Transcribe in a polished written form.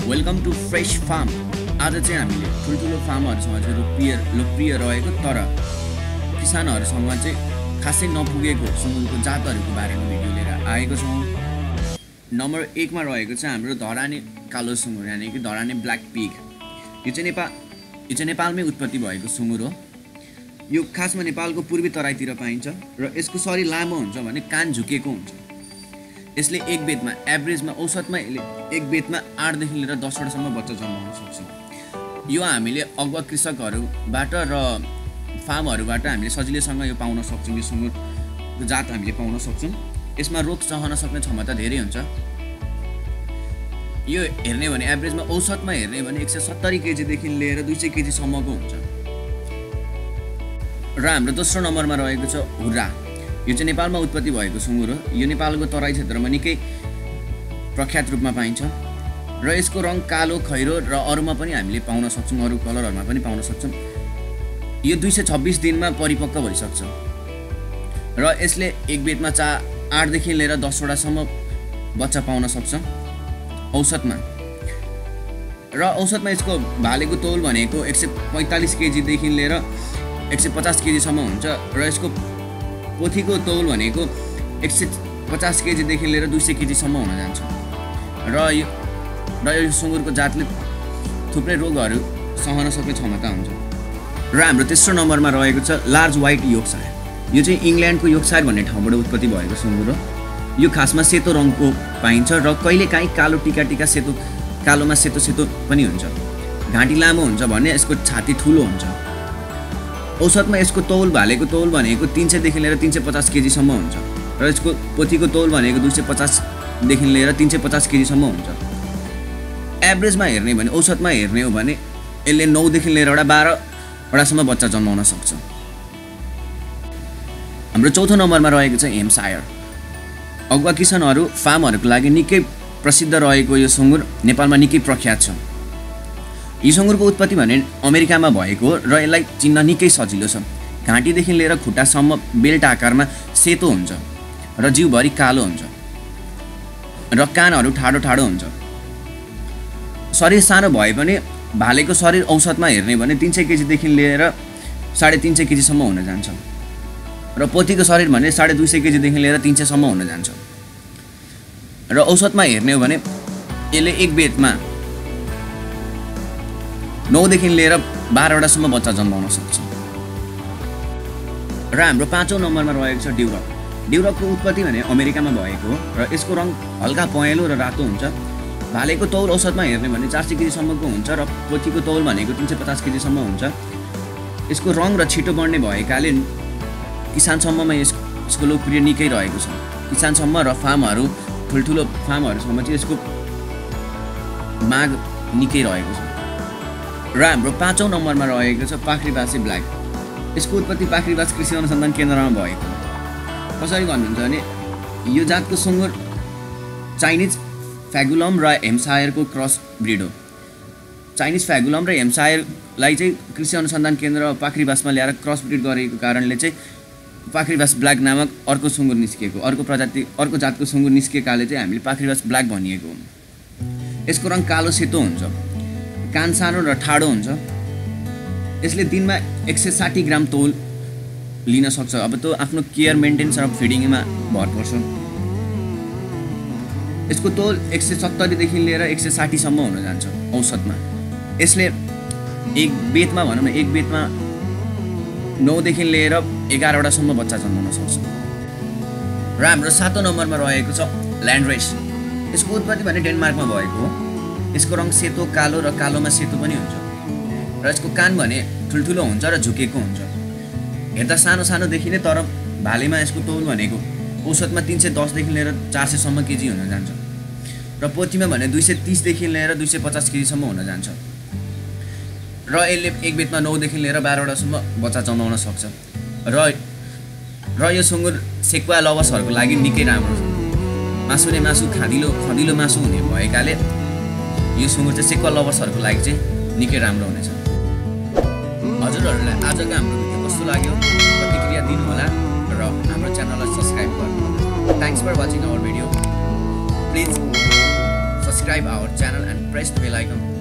Welcome to fresh farm. आज चाहिँ हामीले ठुल्ठुलो फार्महरुसँग चाहिँ लोकप्रिय रहेको तर किसानहरुसँग चाहिँ खासै नपुगेको सुँगुरको जातहरुको बारेमा भिडियो लिएर आएको छौं। नम्बर 1 मा रहेको चाहिँ हाम्रो धराने कालो सुँगुर यानी कि धराने ब्ल्याक पिग। यो चाहिँ नेपालमै उत्पत्ति भएको सुँगुर हो। यो खासमा नेपालको पूर्वी तराईतिर पाइन्छ र यसको शरीर लामो हुन्छ भने कान झुकेको हुन्छ। यसले एक बेतमा एभरेजमा औसतमा एक बेतमा 8 देखि लिएर 10 वटासम्म बच्चा जन्माउन सक्छ। यो हामीले अगुवा कृषकहरुबाट र फार्महरुबाट हामीले सजिलैसँग यो पाउन सक्छौं। यो सुँगुरको जात हामीले पाउन सक्छौं। यसमा रोग सहन सक्ने क्षमता धेरै हुन्छ। यो हेर्ने भने एभरेजमा औसतमा हेर्ने भने 170 केजी देखि लिएर 200 केजी सम्मको हुन्छ। र हाम्रो दोस्रो नम्बरमा रहेको छ हुर्रा। यो चाहिँ नेपालमा उत्पत्ति भएको सुँगुर हो। यो नेपालको तराई क्षेत्रमा निकै प्रख्यात रूपमा पाइन्छ र यसको रङ कालो, खैरो र अरूमा पनि हामीले पाउन सक्छौं। अरू कलरहरुमा पनि पाउन सक्छौं। यो 226 दिनमा परिपक्व भइसक्छ र यसले एक बेतमा 8 देखि लिएर 10 वटासम्म बच्चा पाउन सक्छ औसतमा। र औसतमा यसको भालेको तौल भनेको 145 केजी देखि लिएर 150 केजी सम्म हुन्छ र यसको पोथीको तौल भनेको 150 केजी देखि लिएर 200 केजी सम्म हुन जान्छ। र यो सुँगुरको जातले थुप्रै रोगहरु सहन सक्ने क्षमता हुन्छ। र हाम्रो तेस्रो नम्बरमा रहेको छ लार्ज व्हाइट योर्कशायर। यो चाहिँ इंग्ल्यान्डको योर्कशायर भन्ने ठाउँबाट उत्पत्ति भएको सुँगुर हो। यो खासमा सेतो रङको पाइन्छ र कहिलेकाहीँ कालो टिका सेतो कालोमा सेतो पनि हुन्छ। घाँटी लामो हुन्छ भने यसको छाती ठूलो हुन्छ। औसतमा यसको तौल भालेको तौल भनेको 300 देखि लिएर 350 केजी सम्म हुन्छ र यसको पोथीको तौल भनेको 250 देखि लिएर 350 केजी सम्म हुन्छ। एभरेजमा हेर्ने भने औसतमा हेर्ने हो भने यसले 9 देखि लिएर 12 वटासम्म बच्चा जन्माउन सक्छ। हाम्रो चौथो नम्बरमा रहेको छ हेम्पशायर। अगुवा किसानहरु फार्महरुको लागि निकै प्रसिद्ध रहेको यो सुँगुर नेपालमा निकै प्रख्यात छ। यो सुँगुरको उत्पत्ति भने अमेरिकामा भएको र यसलाई चिन्न निकै सजिलो छ। घाँटीदेखि लिएर खुट्टासम्म बेल्ट आकारमा सेतो हुन्छ र जिउभरि कालो हुन्छ र कानहरु ठाडो हुन्छ। शरीर सानो भए पनि भालेको शरीर औसतमा हेर्ने भने 300 केजी देखि लिएर 350 केजी सम्म हुन जान्छ र पोथीको शरीर भने 250 केजी देखि लिएर 300 सम्म हुन जान्छ। र औसतमा हेर्ने हो भने यसले एक बेतमा 9 देखि लिएर 12 वटासम्म बच्चा जन्माउन सक्छ। र हाम्रो पाँचौं नम्बरमा रहेको छ ड्युरक। ड्युरकको उत्पत्ति भने अमेरिकामा भएको हो र यसको रङ हल्का पहेँलो र रातो हुन्छ। भालेको तौल औसतमा हेर्ने भने 400 केजी सम्मको हुन्छ र पोथीको तौल भनेको 350 केजी सम्म हुन्छ। यसको रङ र छिटो बढ्ने भएकाले किसानसम्ममा यसको लोकप्रिय निकै रहेको छ। किसानसम्म र फार्महरु ठुल्ठुलो फार्महरुसम्म चाहिँ यसको माग निकै रहेको छ। र हाम्रो पाँचौं नम्बरमा रहेको छ पाखरीबासी ब्ल्याक। यसको उत्पत्ति पाखरीबास कृषि अनुसन्धान केन्द्रमा भएको हो। कसरी भन्नुहुन्छ भने यो जातको सुँगुर चाइनिज फ्यागुलम र हेम्पशायरको क्रस ब्रिड हो। चाइनिज फ्यागुलम र हेम्पशायरलाई चाहिँ कृषि अनुसन्धान केन्द्र पाखरीबासमा ल्याएर क्रस ब्रिड गरेको कारणले चाहिँ पाखरीबास ब्ल्याक नामक अर्को सुँगुर निस्किएको, अर्को जातको सुँगुर निस्किएकाले चाहिँ हामीले पाखरीबास ब्ल्याक भनिएको हो। यसको रङ कालो सेतो हुन्छ। कान सानो र ठाडो हुन्छ। यसले दिनमा 160 ग्राम तौल लिन सक्छ। अब त्यो आफ्नो केयर मेन्टेन्स र फिडिङमा भर पर्छ। यसको तौल 170 देखि लिएर 160 सम्म हुन जान्छ औसतमा। यसले एक बेतमा 9 देखि लिएर 11 वटासम्म बच्चा जन्माउन सक्छ। र हाम्रो सातौं नम्बरमा रहेको छ ल्यान्डरेस। यसको उत्पत्ति भने डेनमार्कमा भएको हो। यसको रङ सेतो, कालो र कालोमा सेतो पनि हुन्छ र यसको कान भने ठुल्ठुलो हुन्छ र झुकेको हुन्छ। हेर्दा सानो देखिने तर भालेमा यसको तौल भनेको औसतमा 310 देखि लिएर 400 सम्म केजी हुन जान्छ र पोथीमा भने 230 देखि लिएर 250 केजी सम्म हुन जान्छ। र यसले एक बेतमा 9 देखि लिएर 12 वटासम्म बच्चा जन्माउन सक्छ। र यो सुँगुर सेकुवा लवसहरुको लागि निकै राम्रो छ। मासु खदिलो मासु हुने भएकाले यो सुँगुर चाहिँ सेकुवा लवसहरुको लागि चाहिँ निकै राम्रो हुनेछ। हजुरहरुलाई आजको हाम्रो भिडियो कस्तो लाग्यो प्रतिक्रिया दिनु होला र हाम्रो च्यानललाई सब्स्क्राइब गर्नु होला। Thanks for watching our video. Please subscribe our channel and press the bell icon